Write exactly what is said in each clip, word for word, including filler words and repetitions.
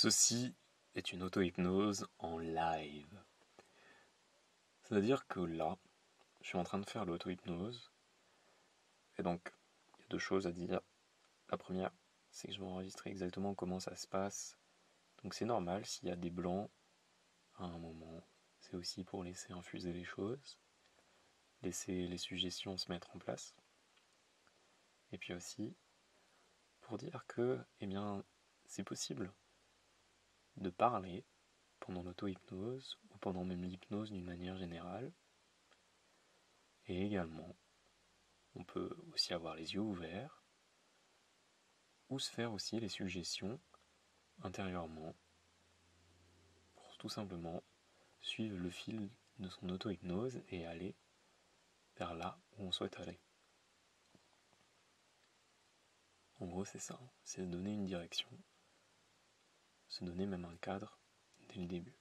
Ceci est une auto-hypnose en live. C'est-à-dire que là, je suis en train de faire l'auto-hypnose, et donc il y a deux choses à dire. La première, c'est que je vais enregistrer exactement comment ça se passe. Donc c'est normal s'il y a des blancs à un moment. C'est aussi pour laisser infuser les choses, laisser les suggestions se mettre en place. Et puis aussi, pour dire que, eh bien, c'est possible de parler pendant l'auto-hypnose, ou pendant même l'hypnose d'une manière générale. Et également, on peut aussi avoir les yeux ouverts, ou se faire aussi les suggestions intérieurement, pour tout simplement suivre le fil de son auto-hypnose et aller vers là où on souhaite aller. En gros, c'est ça, c'est se donner une direction, se donner même un cadre dès le début.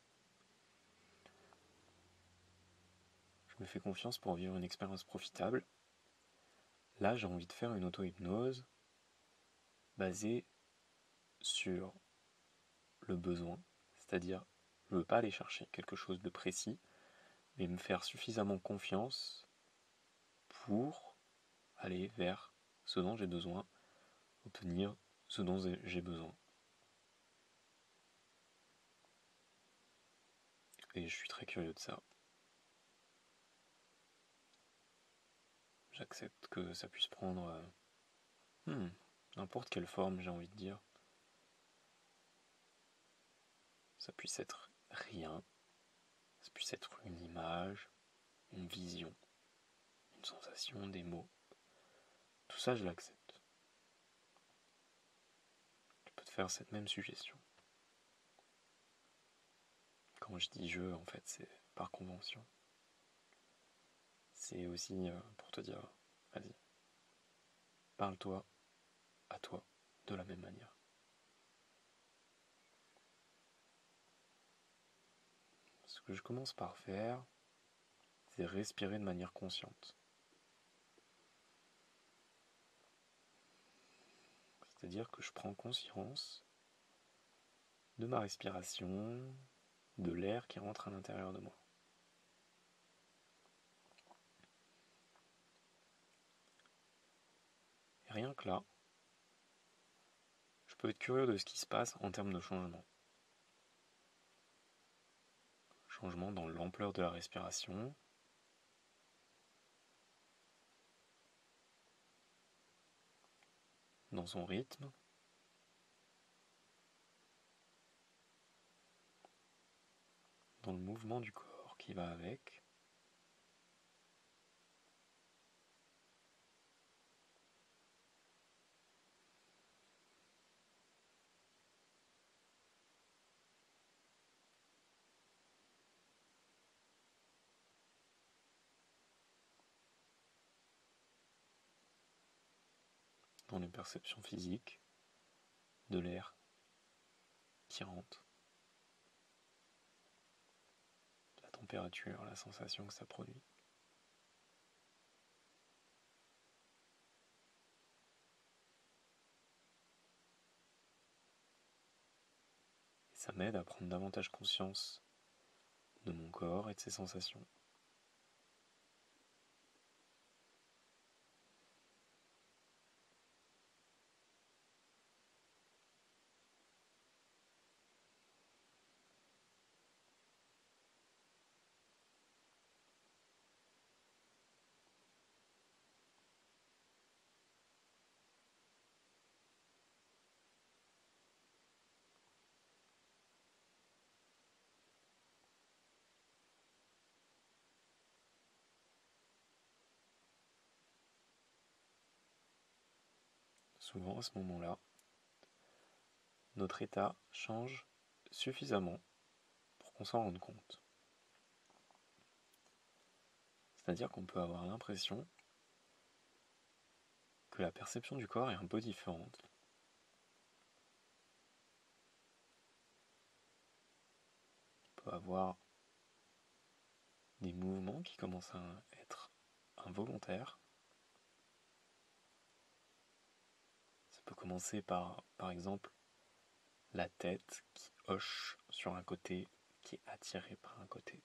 Je me fais confiance pour vivre une expérience profitable. Là, j'ai envie de faire une auto-hypnose basée sur le besoin, c'est-à-dire je ne veux pas aller chercher quelque chose de précis, mais me faire suffisamment confiance pour aller vers ce dont j'ai besoin, obtenir ce dont j'ai besoin. Et je suis très curieux de ça. J'accepte que ça puisse prendre euh, hmm, n'importe quelle forme, j'ai envie de dire. Ça puisse être rien, ça puisse être une image, une vision, une sensation, des mots. Tout ça, je l'accepte. Je peux te faire cette même suggestion. Quand je dis je, en fait, c'est par convention. C'est aussi euh, pour te dire, vas-y, parle-toi à toi de la même manière. Ce que je commence par faire, c'est respirer de manière consciente. C'est-à-dire que je prends conscience de ma respiration, de l'air qui rentre à l'intérieur de moi. Et rien que là, je peux être curieux de ce qui se passe en termes de changement. Changement dans l'ampleur de la respiration, dans son rythme, dans le mouvement du corps qui va avec. Dans les perceptions physiques de l'air qui rentre, la température, la sensation que ça produit. Et ça m'aide à prendre davantage conscience de mon corps et de ses sensations. Souvent, à ce moment-là, notre état change suffisamment pour qu'on s'en rende compte. C'est-à-dire qu'on peut avoir l'impression que la perception du corps est un peu différente. On peut avoir des mouvements qui commencent à être involontaires. Ça peut commencer par, par exemple, la tête qui hoche sur un côté, qui est attirée par un côté.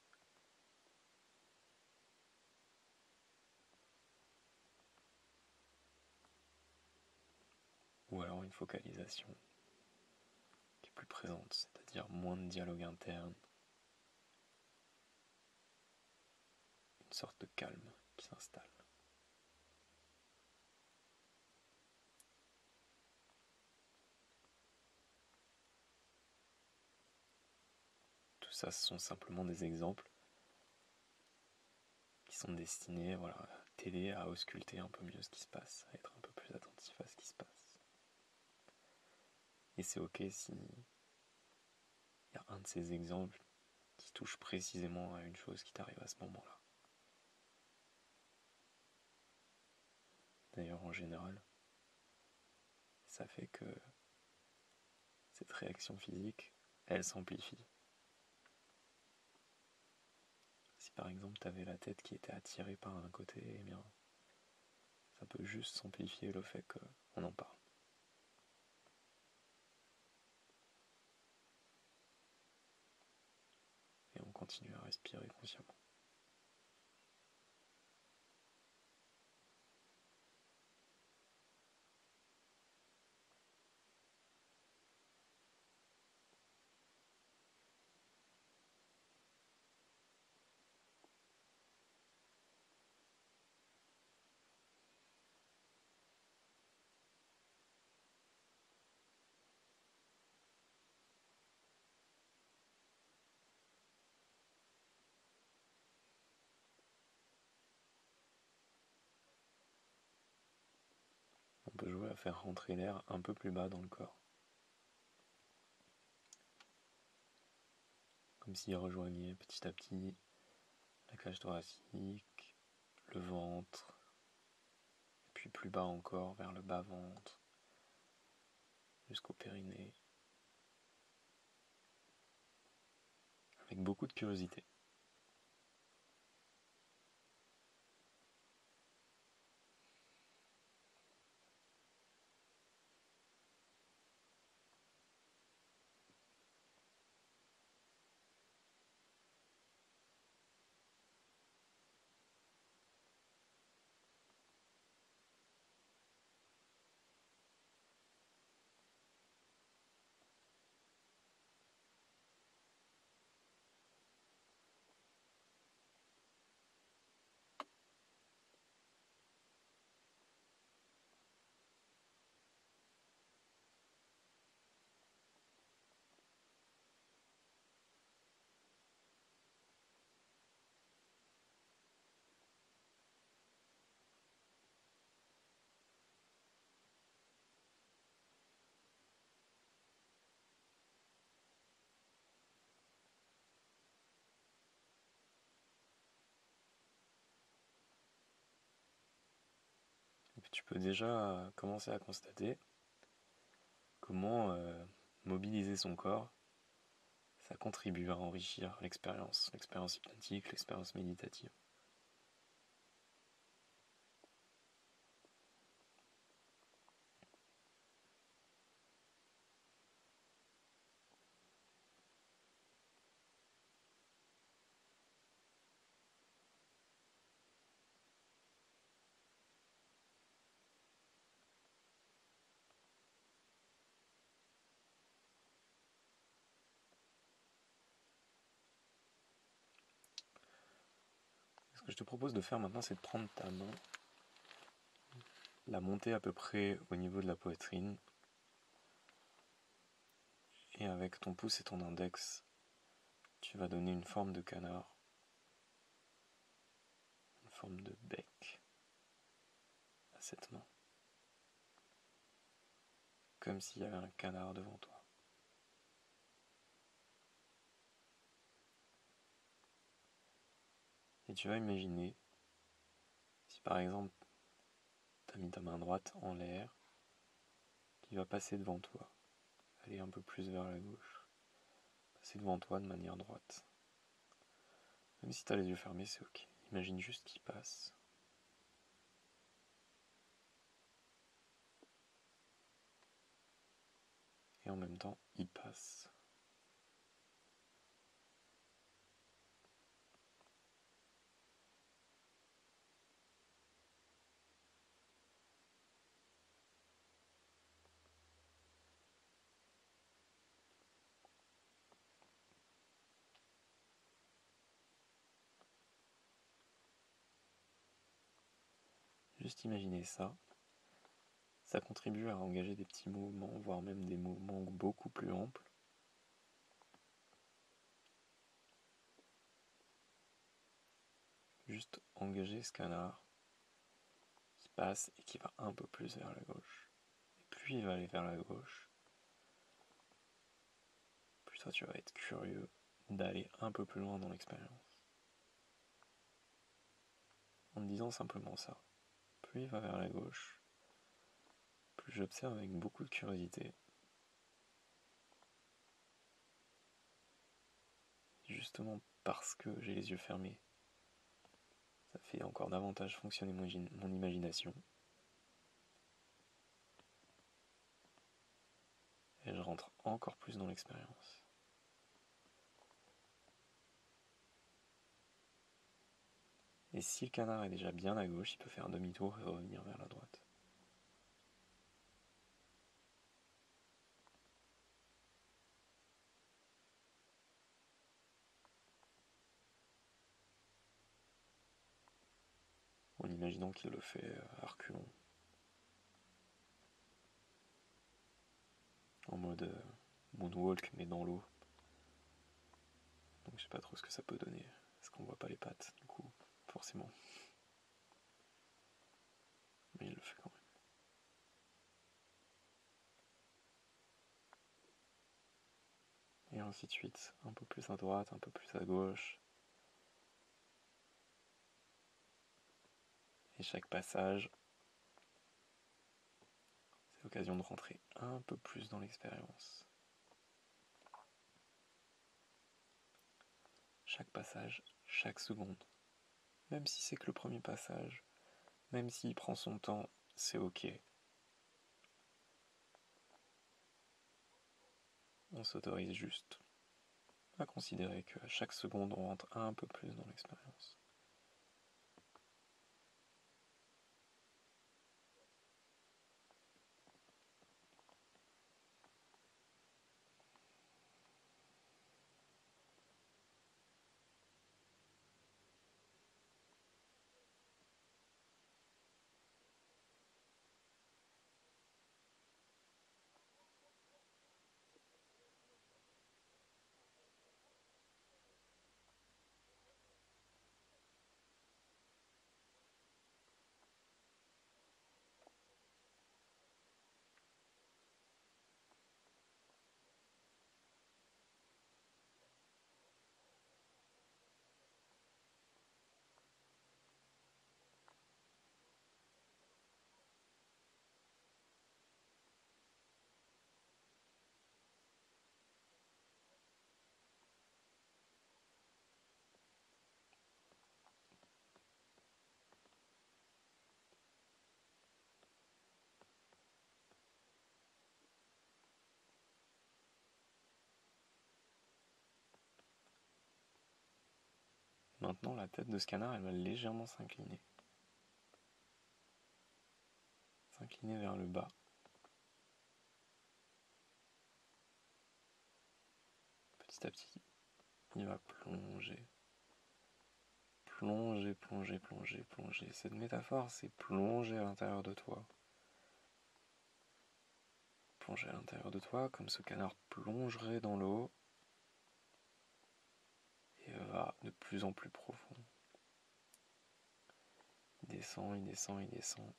Ou alors une focalisation qui est plus présente, c'est-à-dire moins de dialogue interne, une sorte de calme qui s'installe. Tout ça, ce sont simplement des exemples qui sont destinés voilà, à t'aider à ausculter un peu mieux ce qui se passe, à être un peu plus attentif à ce qui se passe. Et c'est ok si il y a un de ces exemples qui touche précisément à une chose qui t'arrive à ce moment-là. D'ailleurs, en général, ça fait que cette réaction physique, elle s'amplifie. Si par exemple tu avais la tête qui était attirée par un côté, eh bien, ça peut juste s'amplifier le fait qu'on en parle. Et on continue à respirer consciemment. On peut jouer à faire rentrer l'air un peu plus bas dans le corps. Comme s'il rejoignait petit à petit la cage thoracique, le ventre, et puis plus bas encore vers le bas-ventre, jusqu'au périnée, avec beaucoup de curiosité. Et puis tu peux déjà commencer à constater comment euh, mobiliser son corps, ça contribue à enrichir l'expérience, l'expérience hypnotique, l'expérience méditative. Ce que je te propose de faire maintenant, c'est de prendre ta main, la monter à peu près au niveau de la poitrine, et avec ton pouce et ton index, tu vas donner une forme de canard, une forme de bec à cette main, comme s'il y avait un canard devant toi. Et tu vas imaginer, si par exemple tu as mis ta main droite en l'air, qui va passer devant toi, aller un peu plus vers la gauche, passer devant toi de manière droite. Même si tu as les yeux fermés, c'est ok. Imagine juste qu'il passe. et en même temps il passe. Juste imaginez ça. Ça contribue à engager des petits mouvements, voire même des mouvements beaucoup plus amples. Juste engager ce canard qui passe et qui va un peu plus vers la gauche. Et plus il va aller vers la gauche, plus toi tu vas être curieux d'aller un peu plus loin dans l'expérience. En me disant simplement ça, plus il va vers la gauche, plus j'observe avec beaucoup de curiosité. Justement parce que j'ai les yeux fermés, ça fait encore davantage fonctionner mon, mon imagination. Et je rentre encore plus dans l'expérience. Et si le canard est déjà bien à gauche, il peut faire demi-tour et revenir vers la droite. En imaginant qu'il le fait à reculons. En mode euh, moonwalk mais dans l'eau. Donc je sais pas trop ce que ça peut donner. Parce qu'on voit pas les pattes, du coup, forcément. Mais il le fait quand même. Et ainsi de suite. Un peu plus à droite, un peu plus à gauche. Et chaque passage, c'est l'occasion de rentrer un peu plus dans l'expérience. Chaque passage, chaque seconde. Même si c'est que le premier passage, même s'il prend son temps, c'est ok. On s'autorise juste à considérer qu'à chaque seconde, on rentre un peu plus dans l'expérience. Maintenant, la tête de ce canard, elle va légèrement s'incliner. S'incliner vers le bas. Petit à petit, il va plonger. Plonger, plonger, plonger, plonger. Cette métaphore, c'est plonger à l'intérieur de toi. Plonger à l'intérieur de toi, comme ce canard plongerait dans l'eau et va de plus en plus profond. Il descend, il descend, il descend.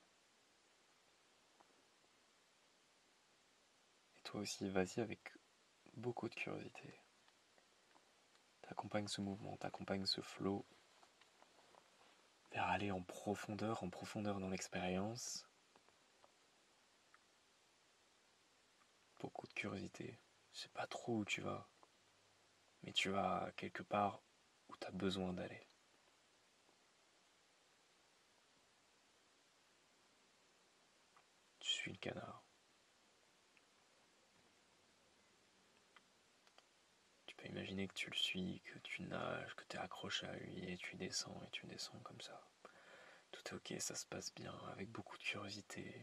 Et toi aussi, vas-y avec beaucoup de curiosité. T'accompagnes ce mouvement, t'accompagnes ce flow vers aller en profondeur, en profondeur dans l'expérience. Beaucoup de curiosité. Je sais pas trop où tu vas, mais tu vas quelque part où tu as besoin d'aller. Tu suis le canard. imaginer que tu le suis, que tu nages, que tu es accroché à lui et tu descends et tu descends comme ça. Tout est ok, ça se passe bien, avec beaucoup de curiosité.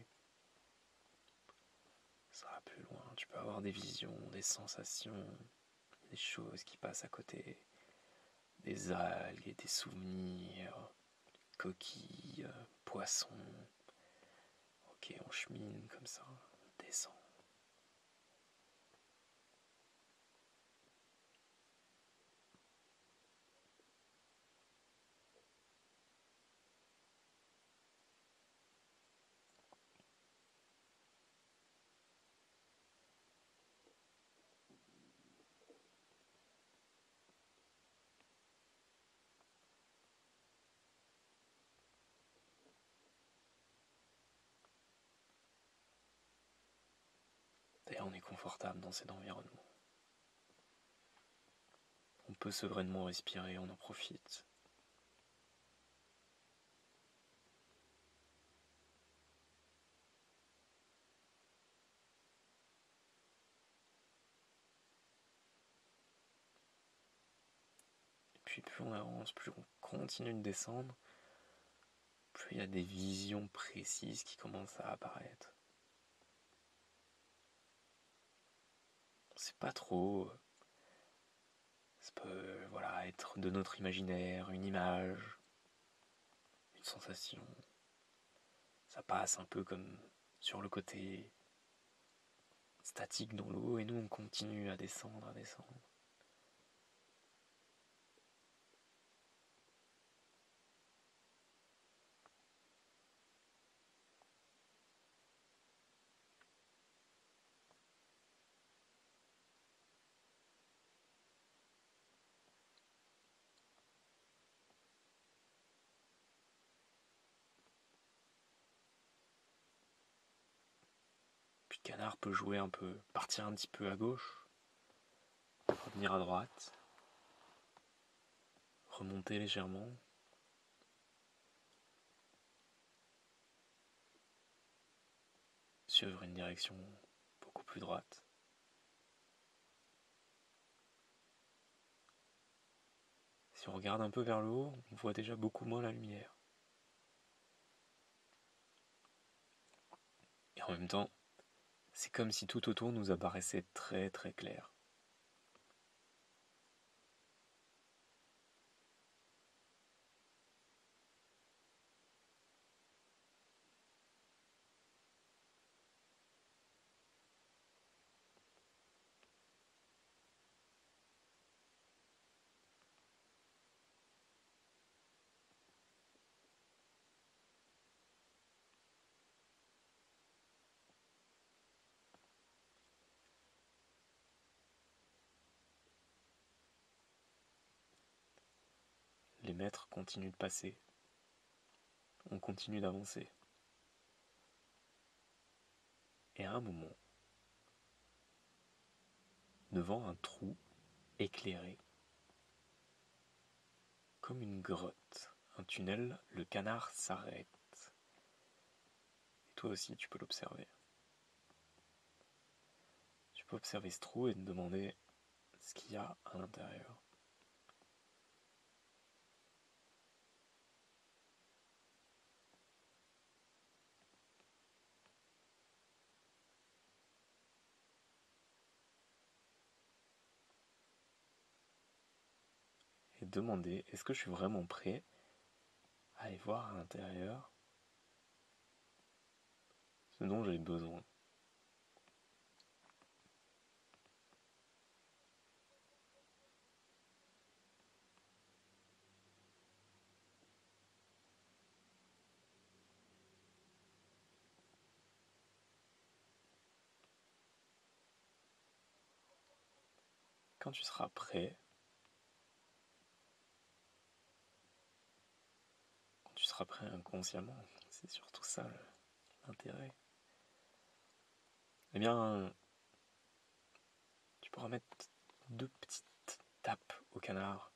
Ça va plus loin, tu peux avoir des visions, des sensations, des choses qui passent à côté, des algues, des souvenirs, coquilles, poissons. Ok, on chemine comme ça, on descend. D'ailleurs, on est confortable dans cet environnement. On peut sereinement respirer, on en profite. Et puis plus on avance, plus on continue de descendre, plus il y a des visions précises qui commencent à apparaître. On sait pas trop. Ça peut voilà, être de notre imaginaire, une image, une sensation. Ça passe un peu comme sur le côté statique dans l'eau et nous on continue à descendre, à descendre. Puis le canard peut jouer un peu, partir un petit peu à gauche, revenir à droite, remonter légèrement. Suivre une direction beaucoup plus droite. Si on regarde un peu vers le haut, on voit déjà beaucoup moins la lumière. Et en même temps, c'est comme si tout autour nous apparaissait très très clair. Les mètres continuent de passer. On continue d'avancer. Et à un moment, devant un trou éclairé, comme une grotte, un tunnel, le canard s'arrête. Et toi aussi, tu peux l'observer. Tu peux observer ce trou et te demander ce qu'il y a à l'intérieur. Et demander, est-ce que je suis vraiment prêt à aller voir à l'intérieur ce dont j'ai besoin. Quand tu seras prêt, quand tu seras prêt inconsciemment, c'est surtout ça l'intérêt, eh bien, tu pourras mettre deux petites tapes au canard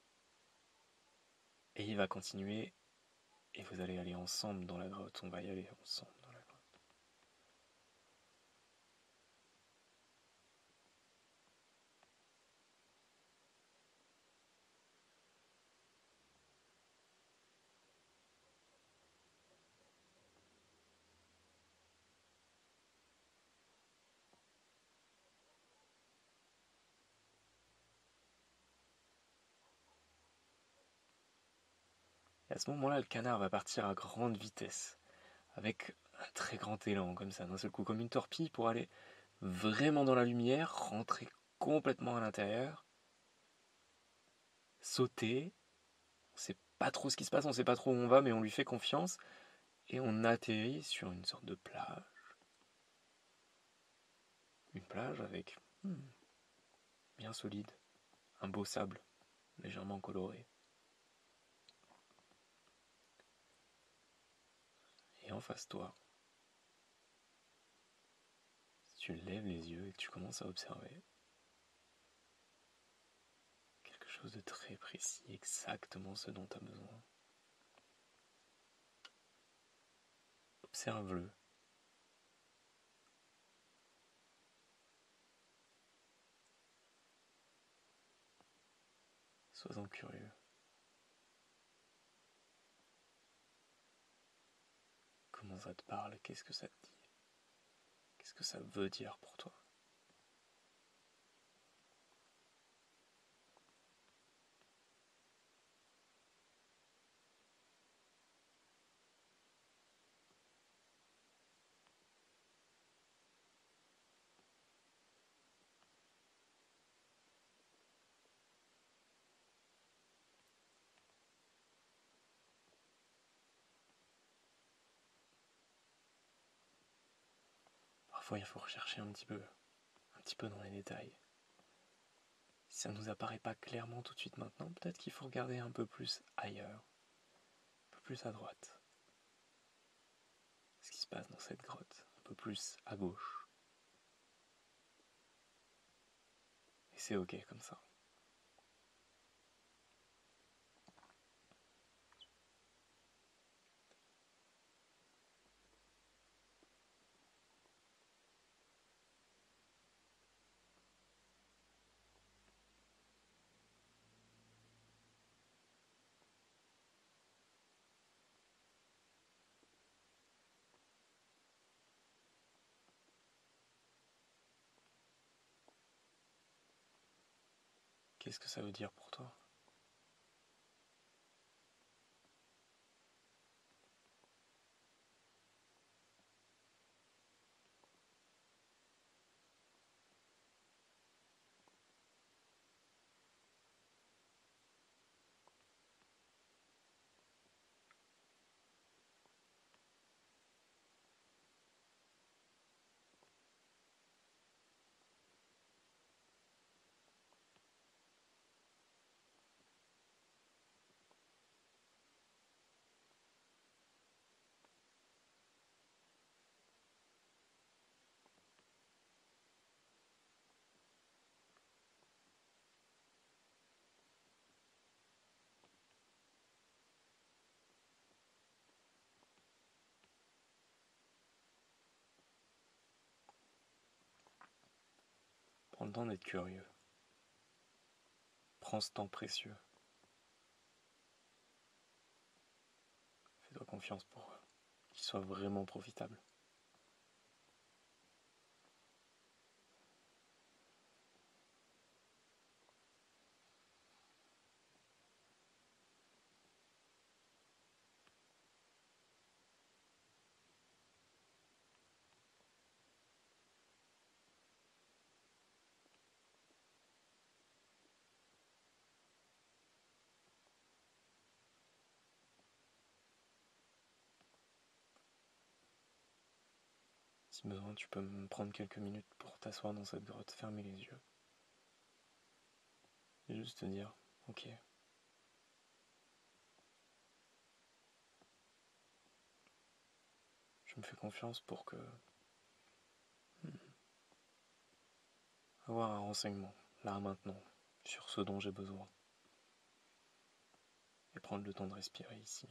et il va continuer et vous allez aller ensemble dans la grotte, on va y aller ensemble dans la grotte. Et à ce moment-là, le canard va partir à grande vitesse, avec un très grand élan, comme ça, d'un seul coup, comme une torpille, pour aller vraiment dans la lumière, rentrer complètement à l'intérieur, sauter. On sait pas trop ce qui se passe, on sait pas trop où on va, mais on lui fait confiance, et on atterrit sur une sorte de plage. Une plage avec hmm, bien solide, un beau sable, légèrement coloré. Et en face de toi, si tu lèves les yeux et que tu commences à observer quelque chose de très précis, exactement ce dont tu as besoin, observe-le. Sois-en curieux. Comment ça te parle? Qu'est-ce que ça te dit? Qu'est-ce que ça veut dire pour toi? Parfois, il faut rechercher un petit peu, un petit peu dans les détails. Si ça ne nous apparaît pas clairement tout de suite maintenant, peut-être qu'il faut regarder un peu plus ailleurs, un peu plus à droite. Ce qui se passe dans cette grotte, un peu plus à gauche. Et c'est ok comme ça. Qu'est-ce que ça veut dire pour toi? Prends le temps d'être curieux. Prends ce temps précieux. Fais-toi confiance pour qu'il soit vraiment profitable. Si besoin, tu peux me prendre quelques minutes pour t'asseoir dans cette grotte, fermer les yeux. Et juste te dire, ok, je me fais confiance pour que... Hmm, avoir un renseignement, là maintenant, sur ce dont j'ai besoin. Et prendre le temps de respirer ici.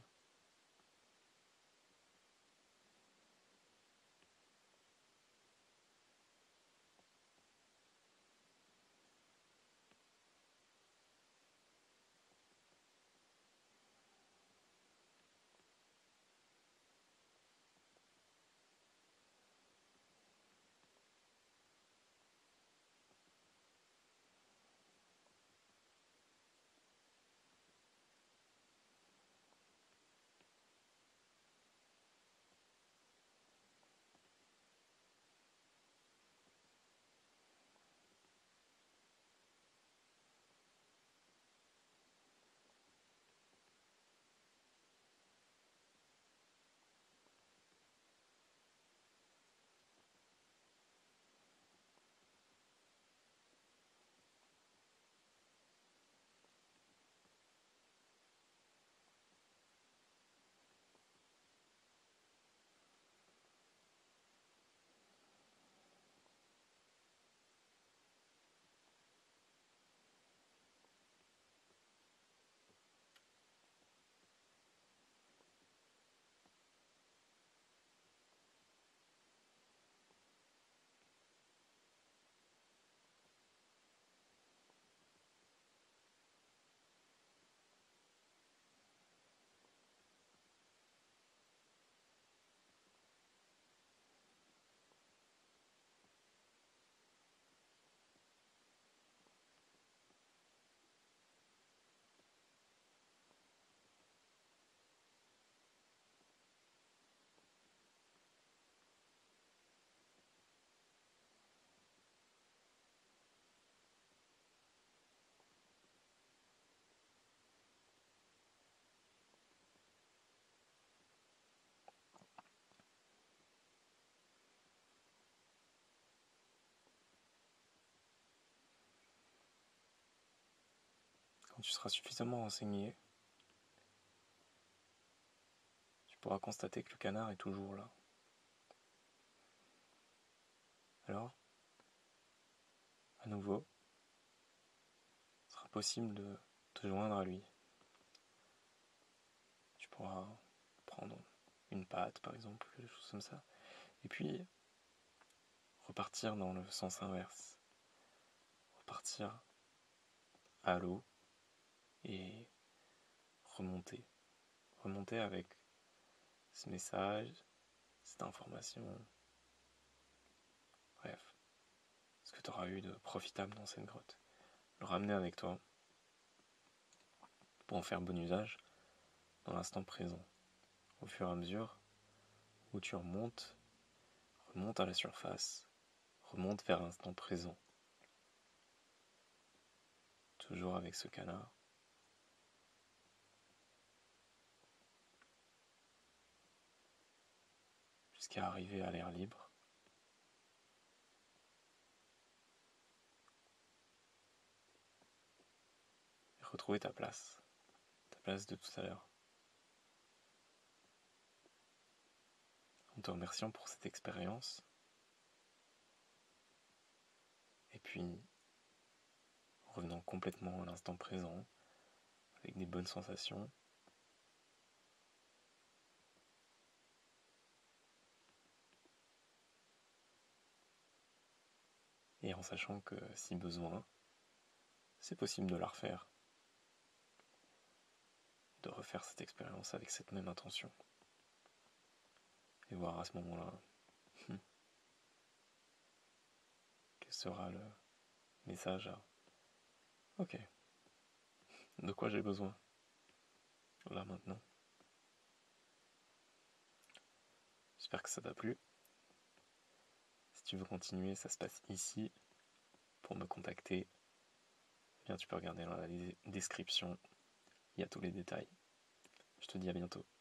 Quand tu seras suffisamment renseigné, tu pourras constater que le canard est toujours là. Alors, à nouveau, il sera possible de te joindre à lui. Tu pourras prendre une patte, par exemple, des choses comme ça, et puis repartir dans le sens inverse. Repartir à l'eau et remonter. Remonter avec ce message, cette information, bref, ce que tu auras eu de profitable dans cette grotte. Le ramener avec toi pour en faire bon usage dans l'instant présent. Au fur et à mesure où tu remontes, remonte à la surface, remonte vers l'instant présent. Toujours avec ce canard. Jusqu'à arriver à l'air libre. Et retrouver ta place. Ta place de tout à l'heure. En te remerciant pour cette expérience. Et puis, en revenant complètement à l'instant présent, avec des bonnes sensations. Et en sachant que, si besoin, c'est possible de la refaire. De refaire cette expérience avec cette même intention. Et voir à ce moment-là quel sera le message à ok, de quoi j'ai besoin là maintenant. J'espère que ça t'a plu. Si tu veux continuer, ça se passe ici. Pour me contacter, eh bien tu peux regarder dans la description, il y a tous les détails. Je te dis à bientôt.